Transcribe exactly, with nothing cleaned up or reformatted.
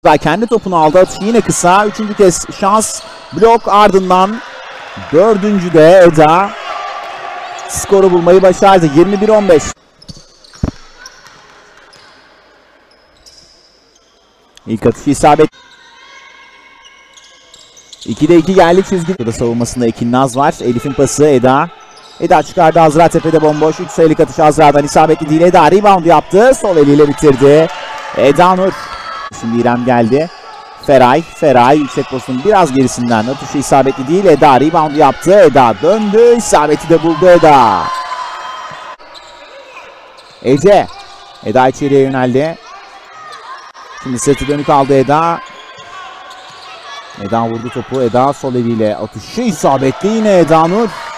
Kendi topunu aldı. Atışı yine kısa. Üçüncü kez şans. Blok ardından dördüncü de Eda skoru bulmayı başardı. yirmi bir on beş. İlk atışı isabet. ikide iki geldi çizgi. Burada savunmasında Ekin Naz var. Elif'in pası Eda. Eda çıkardı. Azra tepede bomboş. üç sayılık atış Azra'dan isabetli değil. Eda rebound yaptı. Sol eliyle bitirdi. Eda Nur. Şimdi İrem geldi. Feray. Feray yüksek postun biraz gerisinden. Atışı isabetli değil. Eda rebound yaptı. Eda döndü. İsabeti de buldu Eda. Ece. Eda içeriye yöneldi. Şimdi seti dönük aldı Eda. Eda vurdu topu. Eda sol eliyle atışı isabetli yine Eda Nur.